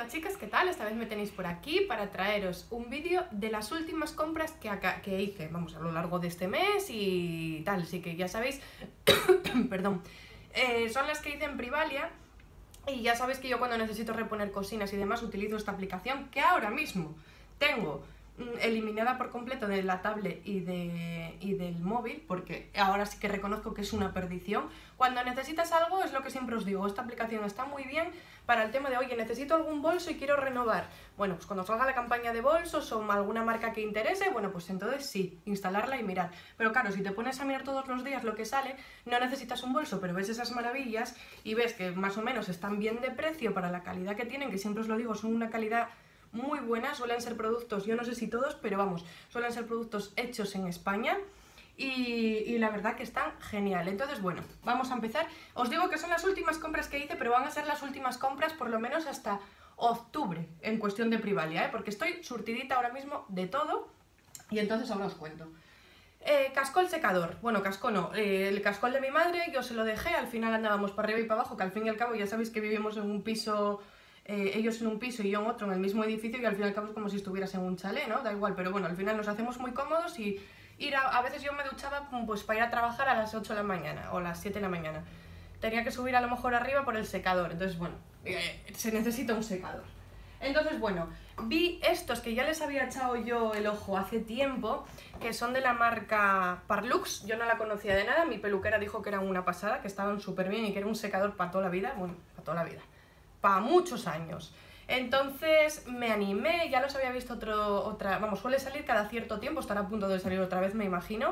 Hola chicas, ¿qué tal? Esta vez me tenéis por aquí para traeros un vídeo de las últimas compras que hice, vamos, a lo largo de este mes y tal, así que ya sabéis, perdón, son las que hice en Privalia y ya sabéis que yo cuando necesito reponer cocinas y demás utilizo esta aplicación que ahora mismo tengo eliminada por completo de la tablet y del móvil, porque ahora sí que reconozco que es una perdición. Cuando necesitas algo, es lo que siempre os digo, esta aplicación está muy bien para el tema de, oye, necesito algún bolso y quiero renovar. Bueno, pues cuando salga la campaña de bolsos o alguna marca que interese, bueno, pues entonces sí, instalarla y mirar. Pero claro, si te pones a mirar todos los días lo que sale, no necesitas un bolso, pero ves esas maravillas y ves que más o menos están bien de precio para la calidad que tienen, que siempre os lo digo, son una calidad muy buenas, suelen ser productos, yo no sé si todos, pero vamos, suelen ser productos hechos en España y la verdad que están genial. Entonces, bueno, vamos a empezar. Os digo que son las últimas compras que hice, pero van a ser las últimas compras por lo menos hasta octubre en cuestión de Privalia, porque estoy surtidita ahora mismo de todo y entonces ahora os cuento. Cascol secador, bueno, casco no, el cascol de mi madre yo se lo dejé, al final andábamos para arriba y para abajo, que al fin y al cabo ya sabéis que vivimos en un piso... ellos en un piso y yo en otro en el mismo edificio y al fin y al cabo es como si estuvieras en un chalet, ¿no? Da igual, pero bueno, al final nos hacemos muy cómodos y a veces yo me duchaba pues para ir a trabajar a las 8 de la mañana o las 7 de la mañana. Tenía que subir a lo mejor arriba por el secador, entonces bueno, se necesita un secador. Entonces bueno, vi estos que ya les había echado yo el ojo hace tiempo, que son de la marca Parlux, yo no la conocía de nada, mi peluquera dijo que eran una pasada, que estaban súper bien y que era un secador para toda la vida, bueno, para toda la vida. Para muchos años. Entonces me animé, ya los había visto vamos, suele salir cada cierto tiempo, estará a punto de salir otra vez, me imagino.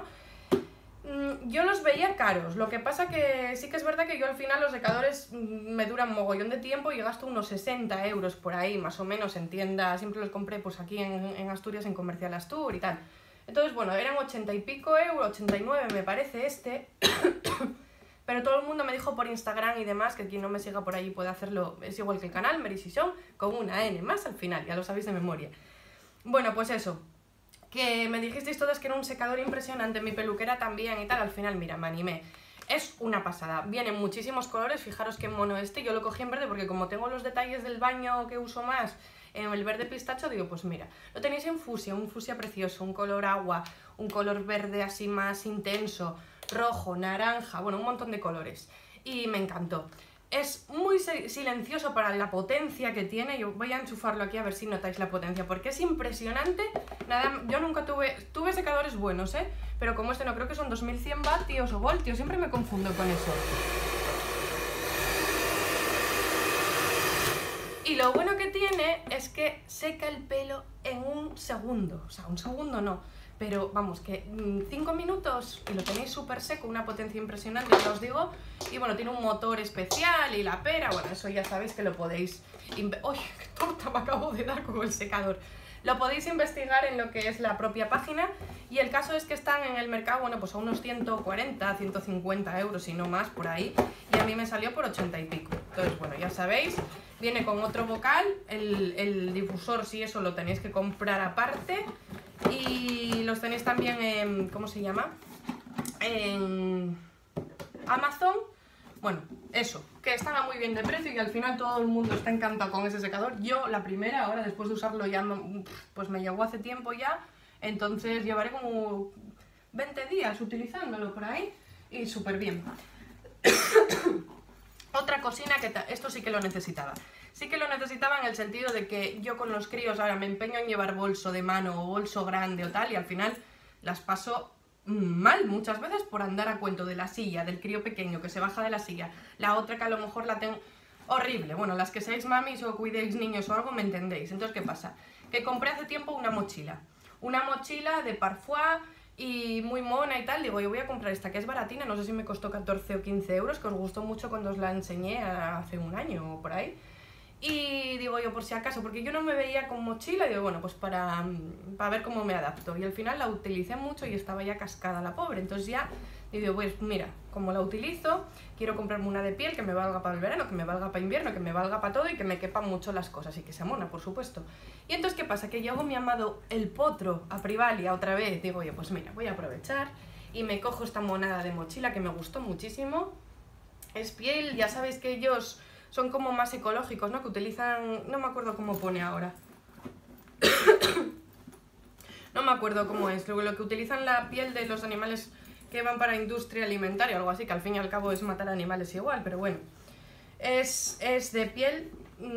Yo los veía caros, lo que pasa que sí que es verdad que yo al final los secadores me duran mogollón de tiempo y gasto unos 60 euros por ahí, más o menos, en tienda, siempre los compré pues aquí en Asturias, en Comercial Astur y tal. Entonces bueno, eran 80 y pico euros, 89 me parece este. Pero todo el mundo me dijo por Instagram y demás, que quien no me siga por ahí puede hacerlo, es igual que el canal, Mary Sison, con una N más al final, ya lo sabéis de memoria. Bueno, pues eso, que me dijisteis todas que era un secador impresionante, mi peluquera también y tal, al final, mira, me animé. Es una pasada, vienen muchísimos colores, fijaros qué mono este, yo lo cogí en verde porque como tengo los detalles del baño que uso más, en el verde pistacho, digo, pues mira, lo tenéis en fusia, un fusia precioso, un color agua, un color verde así más intenso, rojo, naranja, bueno, un montón de colores y me encantó. Es muy silencioso para la potencia que tiene, yo voy a enchufarlo aquí a ver si notáis la potencia porque es impresionante. Nada, yo nunca tuve secadores buenos, pero como este no, creo que son 2100 vatios o voltios, siempre me confundo con eso. Y lo bueno que tiene es que seca el pelo en un segundo, o sea, un segundo no, pero vamos, que 5 minutos y lo tenéis súper seco, una potencia impresionante, ya os digo, y bueno, tiene un motor especial y la pera, bueno, eso ya sabéis que lo podéis... ¡Uy, qué torta me acabo de dar con el secador! Lo podéis investigar en lo que es la propia página y el caso es que están en el mercado, bueno, pues a unos 140, 150 euros y no más por ahí, y a mí me salió por 80 y pico. Entonces, bueno, ya sabéis, viene con otro vocal, el difusor sí, eso lo tenéis que comprar aparte y los tenéis también en, ¿cómo se llama? En Amazon. Bueno, eso, que estaba muy bien de precio y al final todo el mundo está encantado con ese secador. Yo la primera, ahora después de usarlo ya, pues me llegó hace tiempo ya, entonces llevaré como 20 días utilizándolo por ahí y súper bien. Otra cocina que esto sí que lo necesitaba. Sí que lo necesitaba en el sentido de que yo con los críos ahora me empeño en llevar bolso de mano o bolso grande o tal y al final las paso mal muchas veces por andar a cuento de la silla, del crío pequeño que se baja de la silla, la otra que a lo mejor la tengo horrible. Bueno, las que seáis mamis o cuidéis niños o algo me entendéis. Entonces, ¿qué pasa? Que compré hace tiempo una mochila de Parfois y muy mona y tal, digo, yo voy a comprar esta que es baratina, no sé si me costó 14 o 15 euros, que os gustó mucho cuando os la enseñé hace un año o por ahí. Y digo yo, por si acaso, porque yo no me veía con mochila, y digo, bueno, pues para ver cómo me adapto. Y al final la utilicé mucho y estaba ya cascada la pobre. Entonces ya digo, pues mira, como la utilizo, quiero comprarme una de piel que me valga para el verano, que me valga para invierno, que me valga para todo y que me quepan mucho las cosas y que sea mona, por supuesto. Y entonces, ¿qué pasa? Que llevo mi amado el potro a Privalia otra vez. Digo yo, pues mira, voy a aprovechar y me cojo esta monada de mochila que me gustó muchísimo. Es piel, ya sabéis que ellos son como más ecológicos, ¿no? Que utilizan, no me acuerdo cómo pone ahora. No me acuerdo cómo es, lo que utilizan la piel de los animales que van para industria alimentaria o algo así, que al fin y al cabo es matar animales igual, pero bueno. Es de piel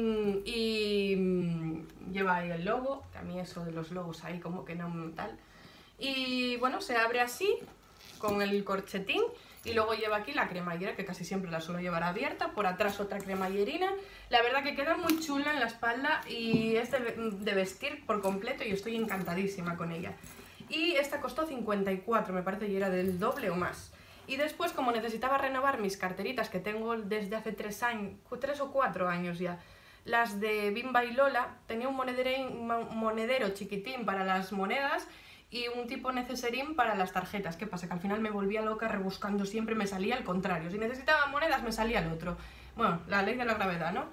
y lleva ahí el logo, que a mí eso de los logos ahí como que no tal. Y bueno, se abre así, con el corchetín, y luego lleva aquí la cremallera, que casi siempre la suelo llevar abierta, por atrás otra cremallerina. La verdad que queda muy chula en la espalda y es de vestir por completo y estoy encantadísima con ella. Y esta costó 54, me parece, y era del doble o más. Y después, como necesitaba renovar mis carteritas, que tengo desde hace 3 o 4 años ya, las de Bimba y Lola, tenía un monedero chiquitín para las monedas y un tipo neceserín para las tarjetas. ¿Qué pasa? Que al final me volvía loca rebuscando siempre, me salía al contrario. Si necesitaba monedas, me salía el otro. Bueno, la ley de la gravedad, ¿no?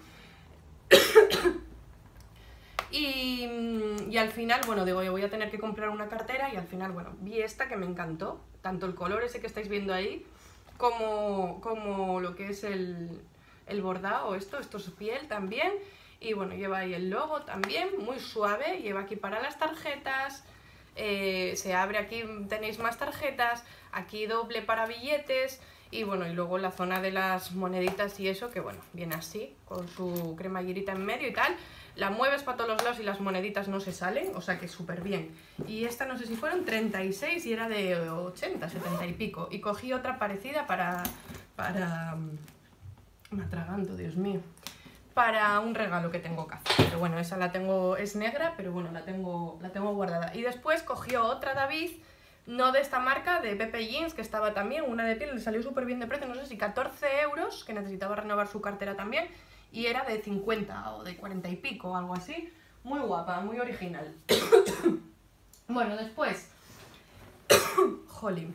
Y al final, bueno, digo, yo voy a tener que comprar una cartera y al final, bueno, vi esta que me encantó. Tanto el color ese que estáis viendo ahí, como lo que es el bordado, esto es piel también. Y bueno, lleva ahí el logo también, muy suave, lleva aquí para las tarjetas. Se abre aquí, tenéis más tarjetas, aquí doble para billetes y bueno, y luego la zona de las moneditas y eso, que bueno, viene así, con su cremallerita en medio y tal. La mueves para todos los lados y las moneditas no se salen, o sea que súper bien. Y esta no sé si fueron 36 y era de 80, 70 y pico. Y cogí otra parecida para me atraganto, Dios mío. Para un regalo que tengo que hacer, pero bueno, esa la tengo, es negra, pero bueno, la tengo guardada. Y después cogió otra David, no de esta marca, de Pepe Jeans, que estaba también, una de piel, le salió súper bien de precio, no sé si 14 euros, que necesitaba renovar su cartera también, y era de 50 o de 40 y pico, o algo así. Muy guapa, muy original. Bueno, después... Jolín.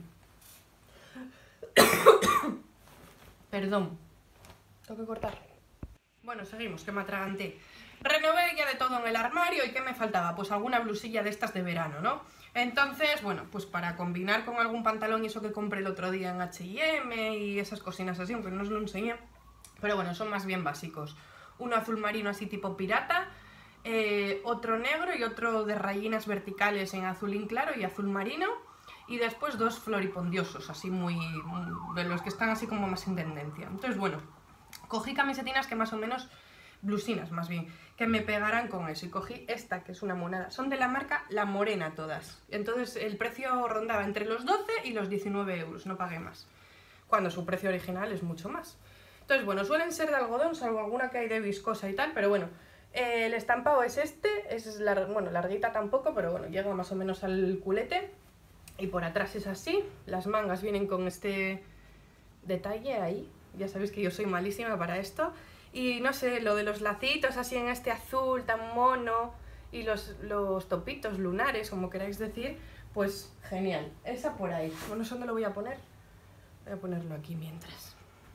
Perdón. Tengo que cortar. Bueno, seguimos, que me atraganté. Renové ya de todo en el armario y ¿qué me faltaba? Pues alguna blusilla de estas de verano, ¿no? Entonces, bueno, pues para combinar con algún pantalón y eso que compré el otro día en H&M y esas cosinas así, aunque no os lo enseñé. Pero bueno, son más bien básicos. Uno azul marino así tipo pirata, otro negro y otro de rayinas verticales en azulín claro y azul marino. Y después dos floripondiosos, así muy... de los que están así como más en tendencia. Entonces, bueno... Cogí camisetinas que más o menos, blusinas más bien, que me pegaran con eso. Y cogí esta, que es una monada. Son de la marca La Morena todas. Entonces el precio rondaba entre los 12 y los 19 euros, no pagué más. Cuando su precio original es mucho más. Entonces, bueno, suelen ser de algodón, salvo alguna que hay de viscosa y tal, pero bueno. El estampado es este, bueno, larguita tampoco, pero bueno, llega más o menos al culete. Y por atrás es así. Las mangas vienen con este detalle ahí. Ya sabéis que yo soy malísima para esto. Y no sé, lo de los lacitos así en este azul tan mono y los topitos lunares, como queráis decir, pues genial. Esa por ahí. Bueno, ¿dónde lo voy a poner? Voy a ponerlo aquí mientras.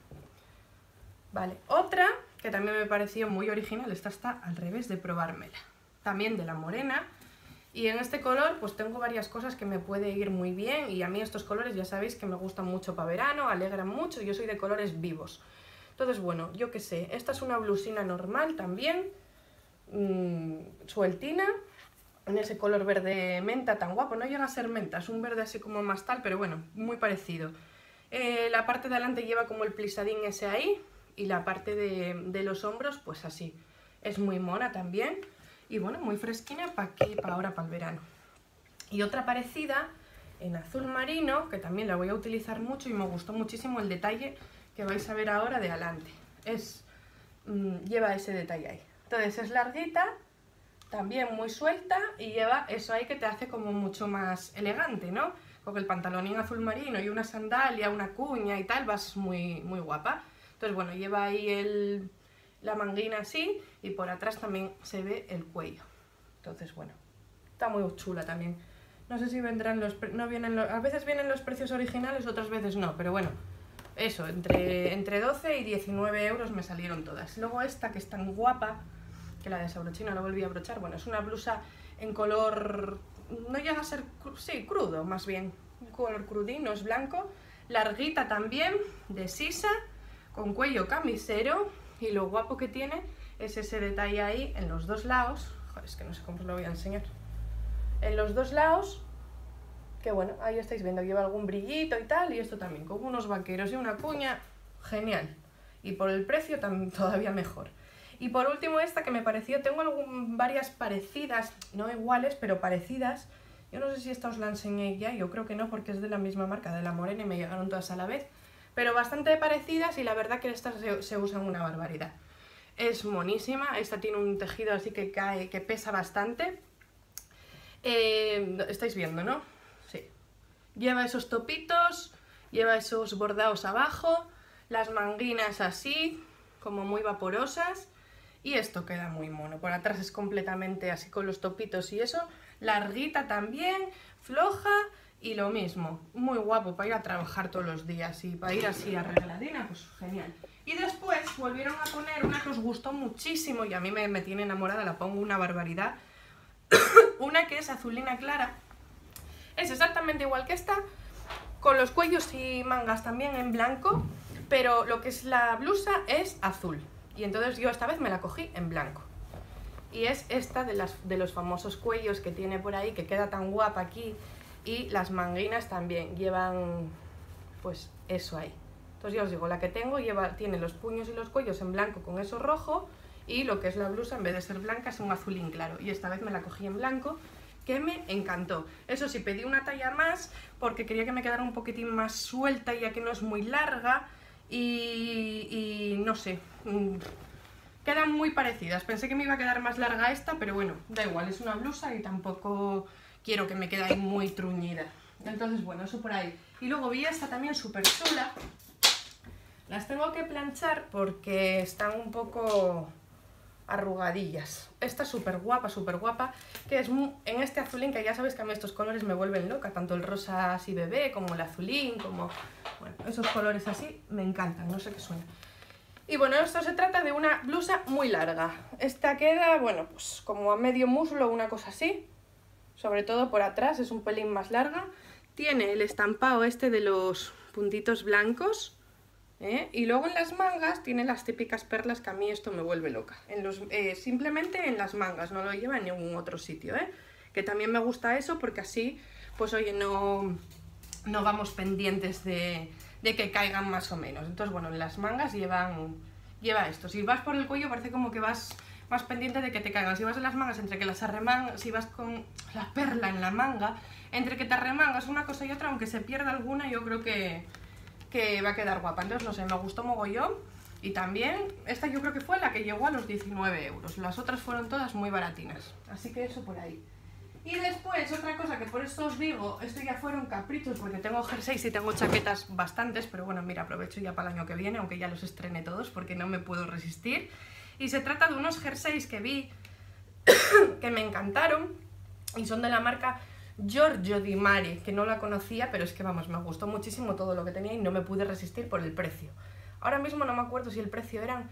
Vale, otra que también me pareció muy original. Esta está al revés de probármela. También de La Morena. Y en este color pues tengo varias cosas que me puede ir muy bien y a mí estos colores ya sabéis que me gustan mucho para verano, alegran mucho y yo soy de colores vivos. Entonces bueno, yo qué sé, esta es una blusina normal también, sueltina, en ese color verde menta tan guapo, no llega a ser menta, es un verde así como más tal, pero bueno, muy parecido. La parte de adelante lleva como el plisadín ese ahí y la parte de los hombros pues así, es muy mona también. Y bueno, muy fresquina para aquí, para ahora, para el verano. Y otra parecida en azul marino, que también la voy a utilizar mucho y me gustó muchísimo el detalle que vais a ver ahora de adelante. Lleva ese detalle ahí. Entonces es larguita, también muy suelta y lleva eso ahí que te hace como mucho más elegante, ¿no? Con el pantalonín azul marino y una sandalia, una cuña y tal, vas muy, muy guapa. Entonces bueno, lleva ahí la manguina así y por atrás también se ve el cuello. Entonces bueno, está muy chula también. No sé si vendrán a veces vienen los precios originales, otras veces no, pero bueno, eso, entre 12 y 19 euros me salieron todas. Luego esta que es tan guapa, que la desabroché y no la volví a brochar, bueno, es una blusa en color, no llega a ser, sí, crudo más bien, un color crudino, es blanco, larguita también, de sisa, con cuello camisero Y lo guapo que tiene es ese detalle ahí en los dos lados. Joder, es que no sé cómo os lo voy a enseñar. En los dos lados, que bueno, ahí estáis viendo, lleva algún brillito y tal, y esto también, con unos vaqueros y una cuña, genial. Y por el precio también todavía mejor. Y por último esta que me pareció, tengo varias parecidas, no iguales, pero parecidas. Yo no sé si esta os la enseñé ya, yo creo que no, porque es de la misma marca, de La Morena, y me llegaron todas a la vez. Pero bastante parecidas, y la verdad que estas se usan una barbaridad. Es monísima, esta tiene un tejido así que cae, que pesa bastante. Estáis viendo, ¿no? Sí. Lleva esos topitos, lleva esos bordados abajo, las manguinas así, como muy vaporosas. Y esto queda muy mono. Por atrás es completamente así con los topitos y eso. Larguita también, floja y lo mismo. Muy guapo para ir a trabajar todos los días y para ir así arregladina, pues genial. Y después volvieron a poner una que os gustó muchísimo y a mí me tiene enamorada, la pongo una barbaridad. Una que es azulina clara. Es exactamente igual que esta, con los cuellos y mangas también en blanco, pero lo que es la blusa es azul. Y entonces yo esta vez me la cogí en blanco. Y es esta de los famosos cuellos que tiene por ahí, que queda tan guapa aquí. Y las manguinas también llevan, pues, eso ahí. Entonces ya os digo, la que tengo tiene los puños y los cuellos en blanco con eso rojo. Y lo que es la blusa, en vez de ser blanca, es un azulín claro. Y esta vez me la cogí en blanco, que me encantó. Eso sí, pedí una talla más, porque quería que me quedara un poquitín más suelta, ya que no es muy larga. Y no sé, quedan muy parecidas. Pensé que me iba a quedar más larga esta, pero bueno, da igual, es una blusa y tampoco quiero que me quede ahí muy truñida. Entonces bueno, eso por ahí. Y luego vi esta también súper chula. Las tengo que planchar porque están un poco arrugadillas. Esta es súper guapa, que es en este azulín, que ya sabéis que a mí estos colores me vuelven loca, tanto el rosa así bebé, como el azulín, como... Bueno, esos colores así me encantan, no sé qué suena. Y bueno, esto se trata de una blusa muy larga. Esta queda, bueno, pues como a medio muslo, una cosa así. Sobre todo por atrás, es un pelín más larga. Tiene el estampado este de los puntitos blancos. Y luego en las mangas tiene las típicas perlas, que a mí esto me vuelve loca. Simplemente en las mangas, no lo lleva en ningún otro sitio, que también me gusta eso porque así, pues oye, no vamos pendientes de que caigan más o menos. Entonces bueno, en las mangas lleva esto. Si vas por el cuello parece como que vas más pendiente de que te caigan. Si vas en las mangas, entre que las arremangas, si vas con la perla en la manga, entre que te arremangas una cosa y otra, aunque se pierda alguna, yo creo que va a quedar guapa. Entonces no sé, me gustó mogollón. Y también, esta yo creo que fue la que llegó a los 19 euros. Las otras fueron todas muy baratinas. Así que eso por ahí. Y después, otra cosa que por esto os digo, esto ya fueron caprichos, porque tengo jerseys y tengo chaquetas bastantes, pero bueno, mira, aprovecho ya para el año que viene, aunque ya los estrené todos, porque no me puedo resistir. Y se trata de unos jerseys que vi que me encantaron, y son de la marca Giorgio Di Mare, que no la conocía, pero es que vamos, me gustó muchísimo todo lo que tenía y no me pude resistir por el precio. Ahora mismo no me acuerdo si el precio eran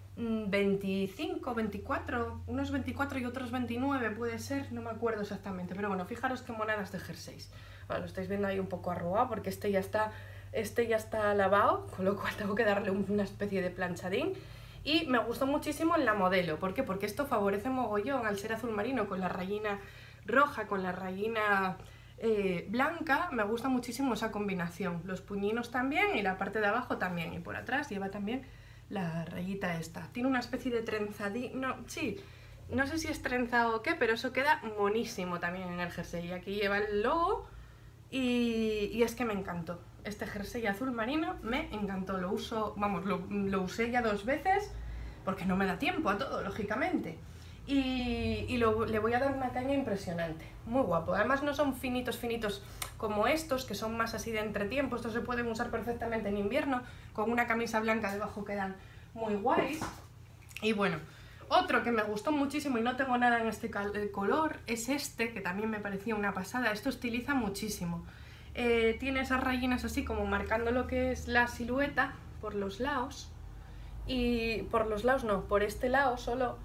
25, 24, unos 24 y otros 29 puede ser, no me acuerdo exactamente, pero bueno, fijaros qué monedas de jerseys. Bueno, lo estáis viendo ahí un poco arrugado porque este ya está lavado, con lo cual tengo que darle una especie de planchadín. Y me gustó muchísimo en la modelo. ¿Por qué? Porque esto favorece mogollón al ser azul marino con la rayina roja, con la rayina blanca. Me gusta muchísimo esa combinación. Los puñinos también y la parte de abajo también. Y por atrás lleva también la rayita esta. Tiene una especie de trenzadín. No, sí, no sé si es trenza o qué, pero eso queda monísimo también en el jersey. Y aquí lleva el logo y es que me encantó. Este jersey azul marino me encantó. Lo uso, vamos, lo usé ya 2 veces porque no me da tiempo a todo, lógicamente. Y le voy a dar una caña impresionante, muy guapo. Además no son finitos como estos, que son más así de entretiempo. Estos se pueden usar perfectamente en invierno, con una camisa blanca debajo quedan muy guays. Y bueno, otro que me gustó muchísimo y no tengo nada en este color es este, que también me parecía una pasada. Esto estiliza muchísimo. Tiene esas rayinas así como marcando lo que es la silueta por los lados. Y por los lados no, por este lado solo.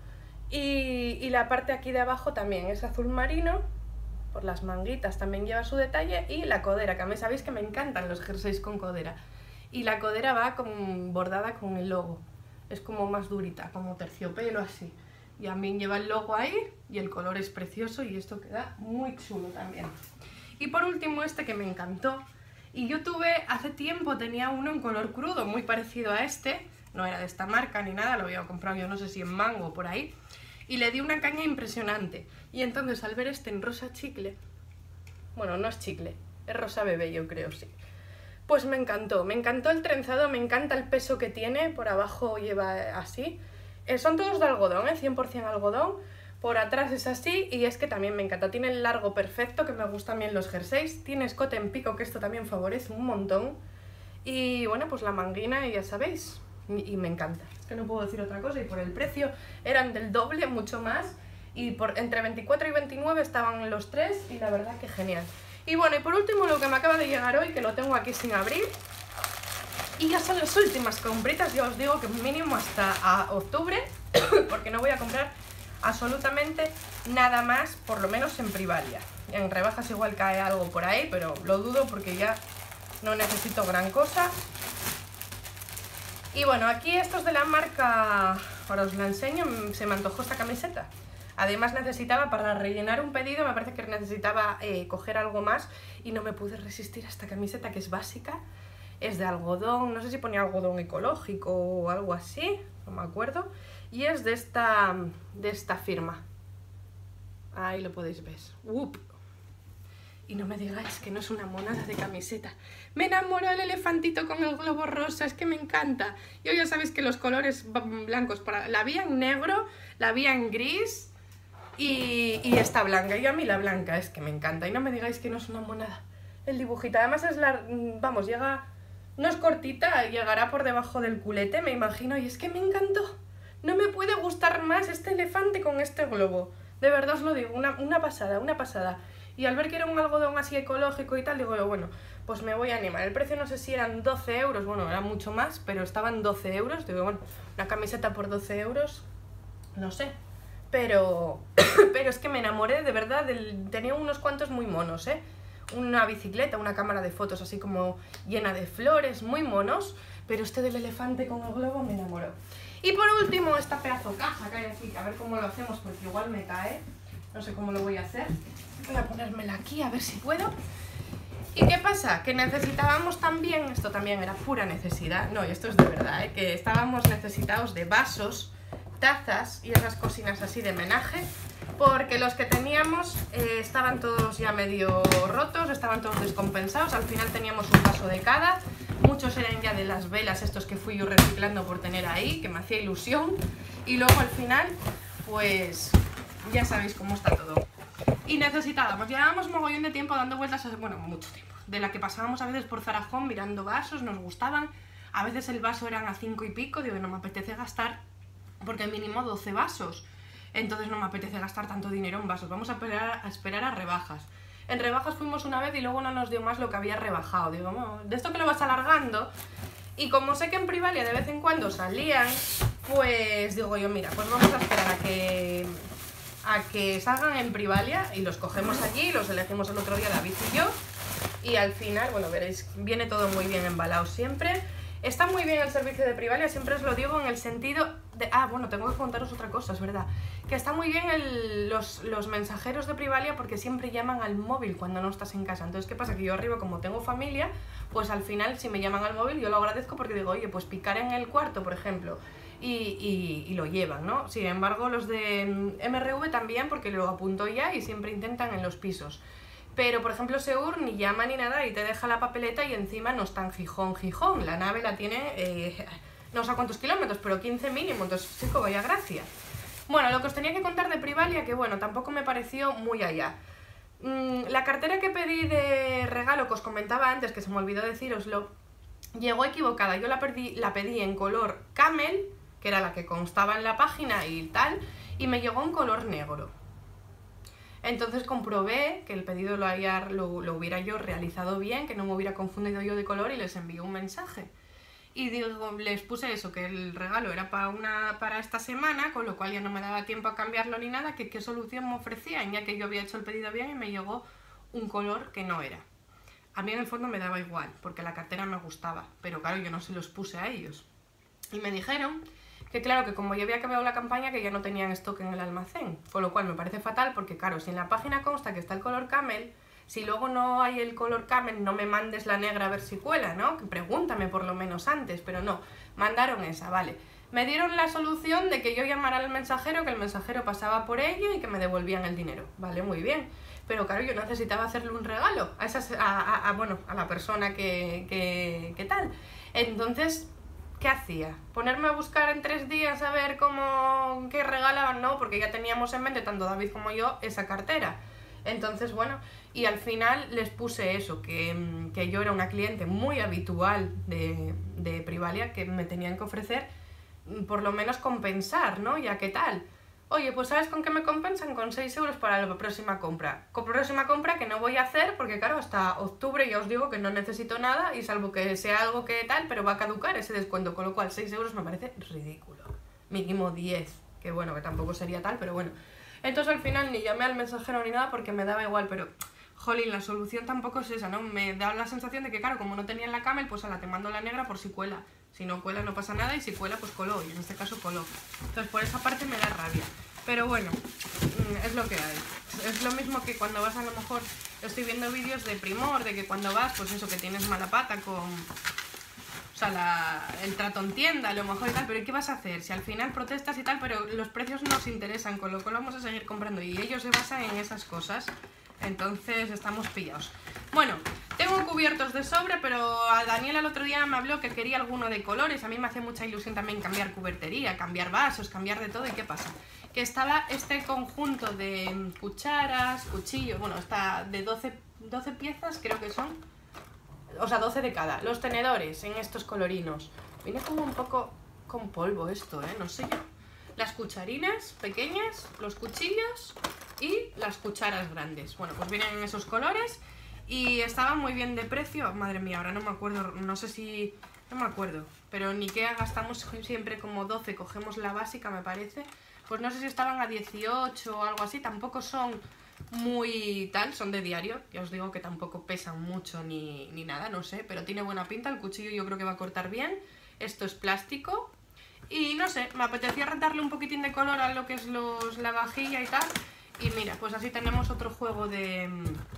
Y la parte aquí de abajo también es azul marino, por las manguitas también lleva su detalle, y la codera, que a mí sabéis que me encantan los jerseys con codera, y la codera va bordada con el logo. es como más durita, como terciopelo así. Y a mí lleva el logo ahí y el color es precioso y esto queda muy chulo también. Y por último este que me encantó. Y yo tuve, hace tiempo tenía uno en color crudo, muy parecido a este. No era de esta marca ni nada, lo había comprado yo no sé si en Mango o por ahí. Y le di una caña impresionante. Y entonces al ver este en rosa chicle, bueno, no es chicle, es rosa bebé yo creo, sí. Pues me encantó el trenzado, me encanta el peso que tiene, por abajo lleva así. Son todos de algodón, 100% algodón, por atrás es así y es que también me encanta. Tiene el largo perfecto, que me gustan bien los jerseys, tiene escote en pico, que esto también favorece un montón. Y bueno, pues la manguina ya sabéis, y me encanta, es que no puedo decir otra cosa. Y por el precio eran del doble, mucho más, y entre 24 y 29 estaban los tres y la verdad que genial. Y bueno, y por último lo que me acaba de llegar hoy, que lo tengo aquí sin abrir, y ya son las últimas compritas, yo os digo que mínimo hasta a octubre, porque no voy a comprar absolutamente nada más, por lo menos en Privalia. En rebajas igual cae algo por ahí, pero lo dudo porque ya no necesito gran cosa. Y bueno, aquí estos de la marca, ahora os la enseño, se me antojó esta camiseta. Además necesitaba, para rellenar un pedido, me parece que necesitaba coger algo más y no me pude resistir a esta camiseta que es básica. Es de algodón, no sé si ponía algodón ecológico o algo así, no me acuerdo. Y es de esta firma. Ahí lo podéis ver. Y no me digáis que no es una monada de camiseta. Me enamoró el elefantito con el globo rosa, es que me encanta. Yo ya sabéis que los colores blancos, la vi en negro, la vi en gris y esta blanca. Y a mí la blanca es que me encanta. Y no me digáis que no es una monada. El dibujito, además es vamos, llega... No es cortita, llegará por debajo del culete, me imagino, y es que me encantó. No me puede gustar más este elefante con este globo. De verdad os lo digo, una pasada, una pasada. Y al ver que era un algodón así ecológico y tal, digo yo, bueno, pues me voy a animar. El precio no sé si eran 12 euros, bueno, era mucho más, pero estaban 12 euros. Digo, bueno, una camiseta por 12 euros, no sé. Pero es que me enamoré, de verdad, tenía unos cuantos muy monos, ¿eh? Una bicicleta, una cámara de fotos así como llena de flores, muy monos, pero este del elefante con el globo me enamoró. Y por último, esta pedazo caja que hay aquí, a ver cómo lo hacemos, porque igual me cae, no sé cómo lo voy a hacer. Voy a ponérmela aquí, a ver si puedo. ¿Y qué pasa? Que necesitábamos también, esto también era pura necesidad, no, y esto es de verdad, ¿eh? Que estábamos necesitados de vasos, tazas y esas cosinas así de homenaje, porque los que teníamos estaban todos ya medio rotos, estaban todos descompensados. Al final teníamos un vaso de cada, muchos eran ya de las velas estos que fui yo reciclando por tener ahí, que me hacía ilusión, y luego al final pues ya sabéis cómo está todo. Y necesitábamos, llevábamos mogollón de tiempo dando vueltas, bueno, mucho tiempo, de la que pasábamos a veces por Zarajón mirando vasos, nos gustaban, a veces el vaso eran a 5 y pico, digo, no me apetece gastar, porque mínimo 12 vasos. Entonces no me apetece gastar tanto dinero en vasos, vamos a esperar a rebajas. En rebajas fuimos una vez y luego no nos dio más lo que había rebajado. Digo, bueno, de esto que lo vas alargando. Y como sé que en Privalia de vez en cuando salían, pues digo yo, mira, pues vamos a esperar a que salgan en Privalia y los cogemos allí, los elegimos el otro día David y yo. Y al final, bueno, veréis, viene todo muy bien embalado siempre. Está muy bien el servicio de Privalia, siempre os lo digo en el sentido de... Ah, bueno, tengo que contaros otra cosa, es verdad. Que está muy bien los mensajeros de Privalia porque siempre llaman al móvil cuando no estás en casa. Entonces, ¿qué pasa? Que yo arriba, como tengo familia, pues al final si me llaman al móvil yo lo agradezco porque digo, oye, pues picar en el cuarto, por ejemplo, y lo llevan, ¿no? Sin embargo, los de MRV también porque lo apunto ya y siempre intentan en los pisos. Pero, por ejemplo, Seur ni llama ni nada y te deja la papeleta y encima no está en Gijón. La nave la tiene, no sé a cuántos kilómetros, pero 15 mínimo, entonces chico, vaya gracia. Bueno, lo que os tenía que contar de Privalia, que bueno, tampoco me pareció muy allá. La cartera que pedí de regalo, que os comentaba antes, que se me olvidó decíroslo, llegó equivocada. Yo la pedí en color camel, que era la que constaba en la página y tal, y me llegó en color negro. Entonces comprobé que el pedido lo hubiera yo realizado bien, que no me hubiera confundido yo de color y les envié un mensaje. Y digo, les puse eso, que el regalo era para esta semana, con lo cual ya no me daba tiempo a cambiarlo ni nada, que qué solución me ofrecían, ya que yo había hecho el pedido bien y me llegó un color que no era. A mí en el fondo me daba igual, porque la cartera me gustaba, pero claro, yo no se los puse a ellos. Y me dijeron Que claro, que como ya había acabado la campaña, que ya no tenían stock en el almacén. Con lo cual me parece fatal porque claro, si en la página consta que está el color camel, si luego no hay el color camel, no me mandes la negra a ver si cuela, ¿no? Que pregúntame por lo menos antes, pero no, mandaron esa, vale. Me dieron la solución de que yo llamara al mensajero, que el mensajero pasaba por ello y que me devolvían el dinero. Vale, muy bien. Pero claro, yo necesitaba hacerle un regalo a la persona que tal. Entonces, ¿qué hacía? ¿Ponerme a buscar en 3 días a ver qué regalaban? No, porque ya teníamos en mente, tanto David como yo, esa cartera. Entonces, bueno, y al final les puse eso, que yo era una cliente muy habitual de Privalia, que me tenían que ofrecer por lo menos compensar, ¿no? Ya que tal. Oye, pues ¿sabes con qué me compensan? Con 6 euros para la próxima compra. Con próxima compra que no voy a hacer porque claro, hasta octubre ya os digo que no necesito nada y salvo que sea algo que tal, pero va a caducar ese descuento, con lo cual 6 euros me parece ridículo. Mínimo 10, que bueno, que tampoco sería tal, pero bueno. Entonces al final ni llamé al mensajero ni nada porque me daba igual, pero jolín, la solución tampoco es esa, ¿no? Me da la sensación de que claro, como no tenía en la camel, pues te mando la negra por si cuela. Si no cuela no pasa nada y si cuela pues coló, y en este caso coló. Entonces por esa parte me da rabia. Pero bueno, es lo que hay. Es lo mismo que cuando vas, a lo mejor estoy viendo vídeos de Primor, de que cuando vas, pues eso, que tienes mala pata con... O sea, el trato en tienda, a lo mejor y tal, pero ¿qué vas a hacer? Si al final protestas y tal, pero los precios nos interesan, con lo cual vamos a seguir comprando y ellos se basan en esas cosas. Entonces estamos pillados. Bueno, tengo cubiertos de sobra, pero a Daniel el otro día me habló que quería alguno de colores. A mí me hace mucha ilusión también cambiar cubertería, cambiar vasos, cambiar de todo. ¿Y qué pasa? Que estaba este conjunto de cucharas, cuchillos, bueno, está de 12 piezas creo que son. O sea, 12 de cada. Los tenedores en estos colorinos. Viene como un poco con polvo esto, no sé yo. Las cucharinas pequeñas, los cuchillos y las cucharas grandes. Bueno, pues vienen en esos colores y estaban muy bien de precio. Madre mía, ahora no me acuerdo, no sé si... No me acuerdo, pero en Ikea gastamos siempre como 12, cogemos la básica me parece. Pues no sé si estaban a 18 o algo así, tampoco son muy tal, son de diario. Ya os digo que tampoco pesan mucho ni nada, no sé, pero tiene buena pinta. El cuchillo yo creo que va a cortar bien. Esto es plástico. Y no sé, me apetecía darle un poquitín de color a lo que es la vajilla y tal. Y mira, pues así tenemos otro juego de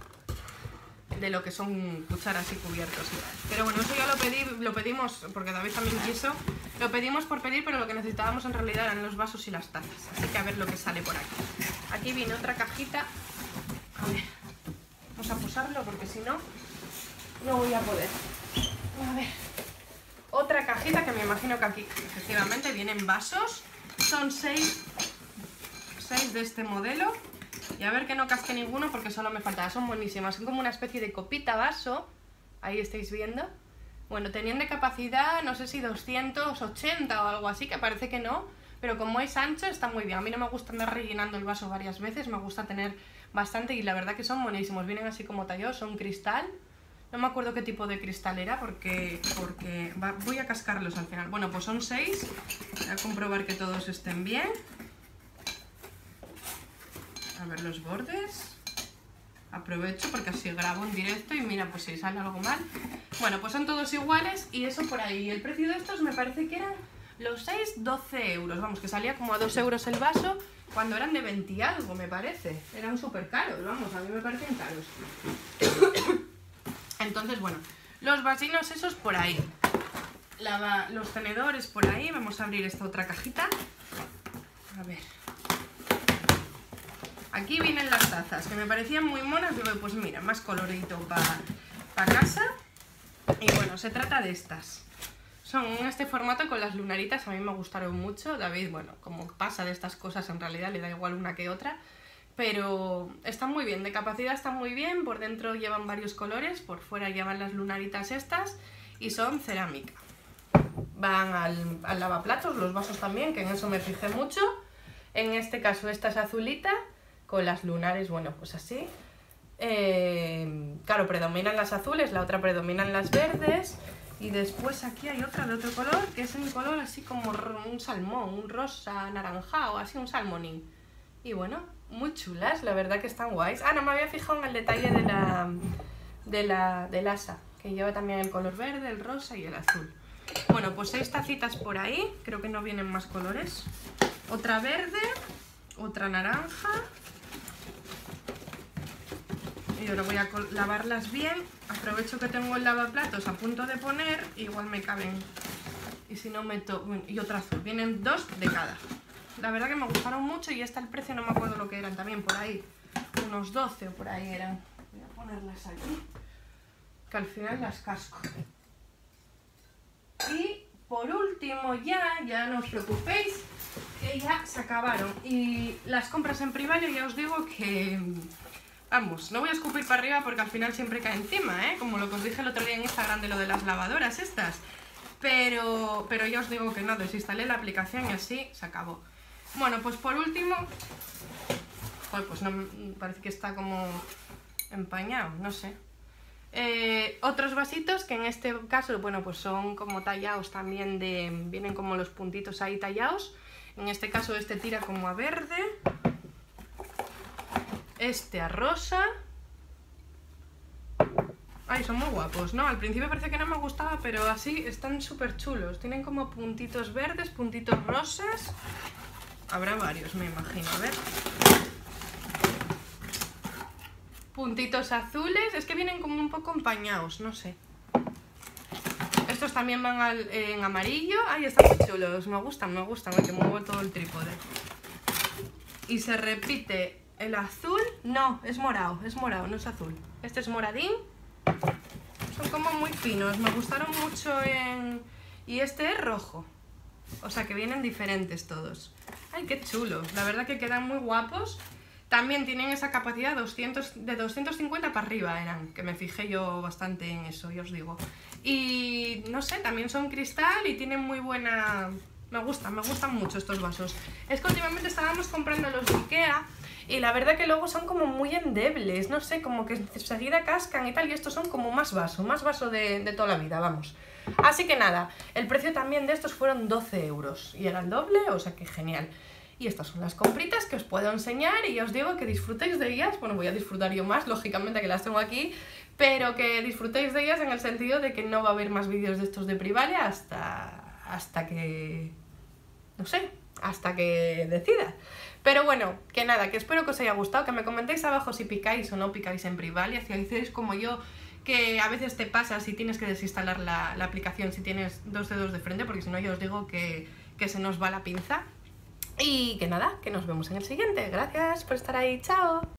lo que son cucharas y cubiertos y tal. Pero bueno, eso ya lo pedimos, porque David también quiso. Lo pedimos por pedir, pero lo que necesitábamos en realidad eran los vasos y las tazas. Así que a ver lo que sale por aquí. Aquí viene otra cajita. A ver, vamos a posarlo porque si no, no voy a poder. A ver, otra cajita que me imagino que aquí efectivamente vienen vasos. Son 6 de este modelo. Y a ver que no casque ninguno porque solo me faltaba. Son buenísimas, son como una especie de copita vaso. Ahí estáis viendo. Bueno, tenían de capacidad, no sé si 280 o algo así, que parece que no. Pero como es ancho está muy bien. A mí no me gusta andar rellenando el vaso varias veces, me gusta tener bastante y la verdad que son buenísimos. Vienen así como tallados, son cristal. No me acuerdo qué tipo de cristal era porque voy a cascarlos al final. Bueno, pues son 6. Voy a comprobar que todos estén bien. A ver los bordes. Aprovecho porque así grabo en directo y mira, pues si sale algo mal. Bueno, pues son todos iguales y eso por ahí. El precio de estos me parece que eran los 6, 12 euros. Vamos, que salía como a 2 euros el vaso cuando eran de 20 y algo, me parece. Eran súper caros, vamos, a mí me parecen caros. Entonces, bueno, los vasinos esos por ahí. Los tenedores por ahí. Vamos a abrir esta otra cajita. A ver. Aquí vienen las tazas, que me parecían muy monas. Digo, pues mira, más colorito para casa. Y bueno, se trata de estas. Son en este formato con las lunaritas, a mí me gustaron mucho. David, bueno, como pasa de estas cosas, en realidad le da igual una que otra. Pero están muy bien, de capacidad están muy bien. Por dentro llevan varios colores, por fuera llevan las lunaritas estas. Y son cerámica. Van al lavaplatos, los vasos también, que en eso me fijé mucho. En este caso esta es azulita, con las lunares, bueno, pues así. Claro, predominan las azules, la otra predominan las verdes. Y después aquí hay otra de otro color, que es un color así como un salmón, un rosa anaranjado, así un salmonín. Y bueno, muy chulas, la verdad que están guays. Ah, no me había fijado en el detalle del asa, que lleva también el color verde, el rosa y el azul. Bueno, pues 6 tacitas por ahí, creo que no vienen más colores. Otra verde, otra naranja. Y ahora voy a lavarlas bien. Aprovecho que tengo el lavaplatos a punto de poner, igual me caben. Y si no meto... Y otra azul, vienen 2 de cada. La verdad que me gustaron mucho y el precio no me acuerdo lo que eran también por ahí. Unos 12 o por ahí eran. Voy a ponerlas aquí, que al final las casco. Y por último ya no os preocupéis, que ya se acabaron. Y las compras en Privalia ya os digo que... Vamos, no voy a escupir para arriba porque al final siempre cae encima, ¿eh? Como lo que os dije el otro día en Instagram de lo de las lavadoras estas. Pero ya os digo que no, desinstalé la aplicación y así se acabó. Bueno, pues por último... Joder, pues no, parece que está como empañado, no sé. Otros vasitos que en este caso, bueno, pues son como tallados también de... Vienen como los puntitos ahí tallados. En este caso este tira como a verde. Este a rosa. Ay, son muy guapos, ¿no? Al principio parece que no me gustaba, pero así están súper chulos. Tienen como puntitos verdes, puntitos rosas. Habrá varios, me imagino, a ver. Puntitos azules, es que vienen como un poco empañados, no sé. Estos también van en amarillo. Ay, están muy chulos, me gustan, que muevo todo el trípode. Y se repite el azul, no, es morado, no es azul. Este es moradín. Son como muy finos, me gustaron mucho y este es rojo. O sea que vienen diferentes todos. Ay, qué chulos, la verdad que quedan muy guapos. También tienen esa capacidad de 250 para arriba eran, que me fijé yo bastante en eso, ya os digo. Y no sé, también son cristal y tienen muy buena... Me gustan mucho estos vasos. Es que últimamente estábamos comprando los de Ikea y la verdad que luego son como muy endebles, no sé, como que enseguida cascan y tal, y estos son como más vaso de toda la vida, vamos. Así que nada, el precio también de estos fueron 12 euros y era el doble, o sea que genial. Y estas son las compritas que os puedo enseñar y os digo que disfrutéis de ellas. Bueno, voy a disfrutar yo más, lógicamente que las tengo aquí, pero que disfrutéis de ellas en el sentido de que no va a haber más vídeos de estos de Privalia hasta que... no sé, hasta que decida. Pero bueno, que nada, que espero que os haya gustado, que me comentéis abajo si picáis o no picáis en Privalia, si hacéis como yo, que a veces te pasa si tienes que desinstalar la aplicación si tienes 2 dedos de frente, porque si no ya os digo que se nos va la pinza. Y que nada, que nos vemos en el siguiente. Gracias por estar ahí, chao.